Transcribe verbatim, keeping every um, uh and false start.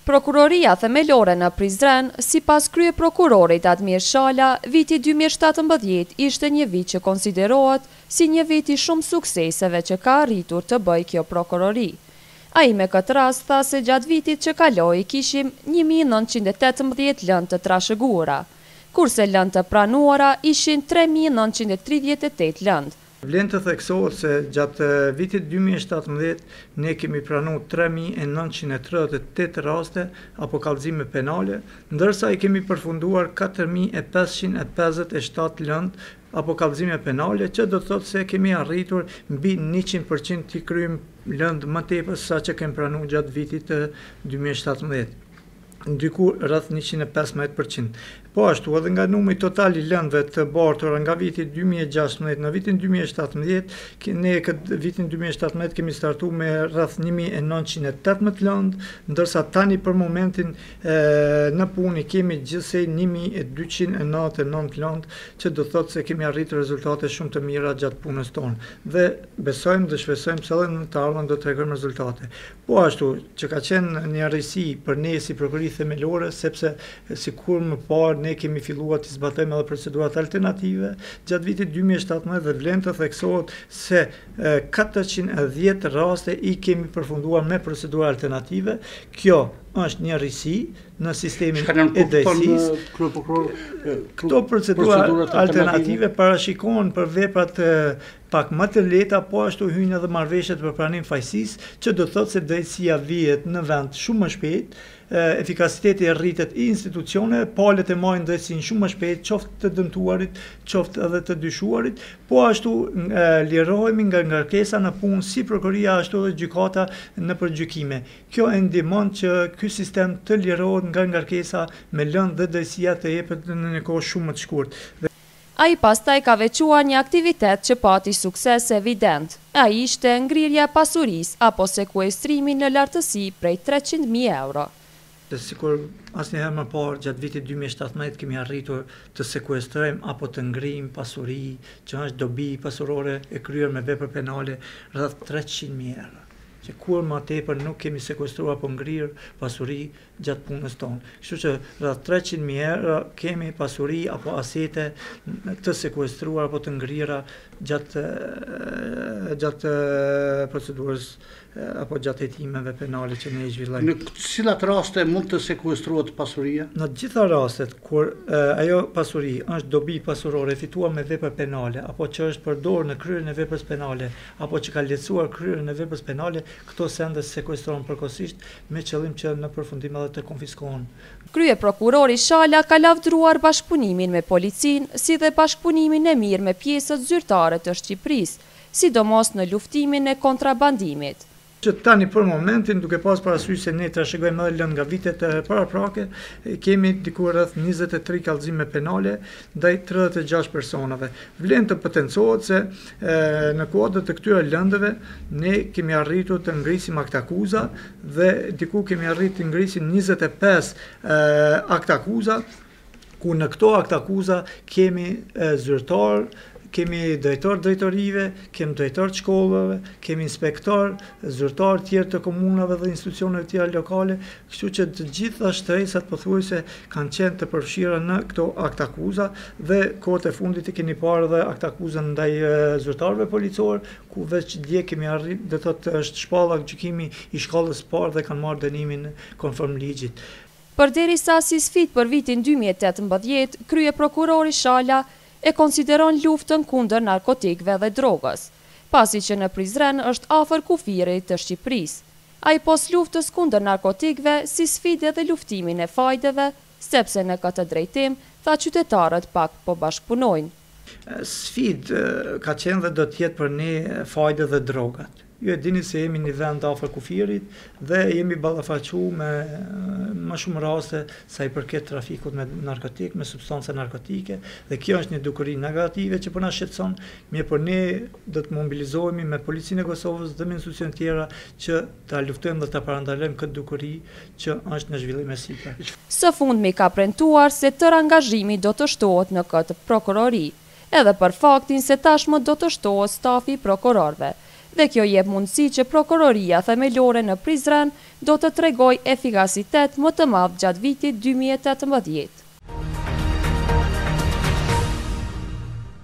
Prokuroria themelore në Prizren, si pas krye prokurorit Admir Shala, viti dy mijë e shtatëmbëdhjetë ishte një vit që konsiderohet si një vit i shumë sukseseve që ka arritur të bëj kjo prokurori. A i me këtë rast tha se gjatë vitit që kaloi kishim një mijë nëntëqind e tetëmbëdhjetë lëndë të trashëguara, kurse lëndë të pranuara ishin tre mijë nëntëqind e tridhjetë e tetë lëndë. Vlen të theksohet se gjatë vitit dy mijë e shtatëmbëdhjetë ne kemi pranuar tre mijë e nëntëqind e tridhjetë e tetë raste apo kallëzime penale, ndërsa i kemi përfunduar katër mijë e pesëqind e pesëdhjetë e shtatë lëndë apo kallëzime penale, që do të thotë se kemi arritur mbi njëqind përqind të kryejm lëndë më tepër se sa që kemi pranuar gjatë vitit dy mijë e shtatëmbëdhjetë. Ndiku rreth njëqind e pesëmbëdhjetë përqind. Po ashtu edhe nga numri total i lëndëve të bartura nga viti dy mijë e gjashtëmbëdhjetë në vitin dy mijë e shtatëmbëdhjetë, ne këtë vitin dy mijë e shtatëmbëdhjetë kemi startuar me rreth një mijë e nëntëqind e tetëmbëdhjetë lëndë, ndërsa tani për momentin e, në punë kemi gjithsej një mijë e dyqind e nëntëdhjetë e nëntë lëndë, që do thotë se kemi arritur rezultate shumë të mira gjatë punës tonë. Dhe besojmë dhe shpresojmë se edhe në të ardhmen do të tregojmë rezultate. Po ashtu që ka qenë një rrisi për ne si prokurori themelore, sepse sikur më parë ne kemi filluar të zbatojmë edhe procedurat alternative gjatë vitit dy mijë e shtatëmbëdhjetë dhe vlen të theksohet se katërqind e dhjetë raste i kemi përfunduar me procedura alternative. Kjo është një rrisi në sistemin e drejtësisë. Këto procedura alternative parashikohen për veprat pak më të lehta, po ashtu hyjnë edhe marrëveshjet për pranim fajësisë, që do thotë se drejtësia vihet në vend shumë më shpejt, efikasiteti rritet i institucioneve, palët e marrin drejtësinë shumë më shpejt, qoftë të dëmtuarit, qoftë edhe të dyshuarit, po ashtu lirohemi nga ngarkesa në punë si prokuroria ashtu edhe gjykata në përgjykime. Kjo e ndihmon që ky sistem të lirohet nga ngarkesa me lëndë dhe drejtësia të jepet në një kohë shumë më të shkurtë. A i pastaj ka veçuar një aktivitet që pati sukses evident. A i ishte ngrirja pasuris apo sekuestrimi në lartësi prej treqind mijë euro. Sikur asnjëherë më parë gjatë vitit dy mijë e shtatëmbëdhjetë kemi arritur të sekuestrojmë apo të ngrijmë pasuri që është dobi pasurore e kryer me vepër penale rreth treqind mijë euro, që kur më tepër nuk kemi sekuestruar apo ngrirë pasuri gjatë punës tonë. Kështu që rreth treqind mijë euro kemi pasuri apo asete të sekuestruar apo të ngrira gjatë gjatë procedurës apo gjatë hetimeve penale që ne i zhvillojmë. Në cilat raste mund të sekuestrohet pasuria? Në të gjitha rastet kur e, ajo pasuri është dobi pasurore fituar me vepër penale apo që është përdorur në kryerjen e veprës penale apo që ka lehtësuar kryerjen e veprës penale, këto sende sekuestrohen përkohësisht me qëllim që në përfundim edhe të konfiskohen. Krye prokurori Shala ka lavdruar bashkëpunimin me policinë, si dhe bashkëpunimin e mirë me pjesët zyrtare të Shqipërisë, sidomos në luftimin e kontrabandimit. Që tani për momentin, duke pas parasysh se ne trashëgojmë edhe lëndë nga vitet e paraprake, kemi diku rreth njëzet e tre kallëzime penale ndaj tridhjetë e gjashtë personave. Vlen të potencohet se e, në kuadër të këtyre lëndëve ne kemi arritur të ngrisim aktakuza dhe diku kemi arritur të ngrisim njëzet e pesë aktakuza, ku në këto aktakuza kemi e, zyrtar, kemi drejtor drejtorive, kemi drejtor të shkollave, kemi inspektor, zyrtar tjerë të komunave dhe institucioneve tjera lokale, kështu që të gjitha shtresat pothuajse kanë qenë të përfshira në këto aktakuza dhe kohët e fundit e keni parë dhe aktakuzën ndaj zyrtarëve policor, ku veç dje kemi arrit, dhe thotë është shpalla gjykimi i shkallës parë dhe kanë marrë dënimin konform ligjit. Përderisa si sfidë për vitin dy mijë e tetëmbëdhjetë, krye prokurori Shala e konsideron luftën kundër narkotikëve dhe drogës, pasi që në Prizren është afër kufirit të Shqipërisë. A i pos luftës kundër narkotikëve si sfidë dhe luftimin e fajdeve, sepse në këtë drejtim tha qytetarët pak po bashkëpunojnë. Sfidë ka qenë dhe do të jetë për ne fajde dhe drogat. Ju e dini se jemi një vend afër kufirit dhe jemi ballafaqur me më shumë raste sa i përket trafikut me narkotik, me substanca narkotike, dhe kjo është një dukuri negative që po na shqetëson, mirë por ne do të mobilizohemi me policinë e Kosovës dhe me institucione tjera që ta luftojmë dhe ta parandalojmë këtë dukuri që është në zhvillim e sipër. Së fundmi ka premtuar se tërë angazhimi do të shtohet në këtë prokurori, edhe për faktin se tashmë do të shtohet stafi i prokurorëve. dhe kjo jep mundësi që prokuroria themelore në Prizren do të tregoj efikasitet më të madh gjatë vitit dy mijë e tetëmbëdhjetë.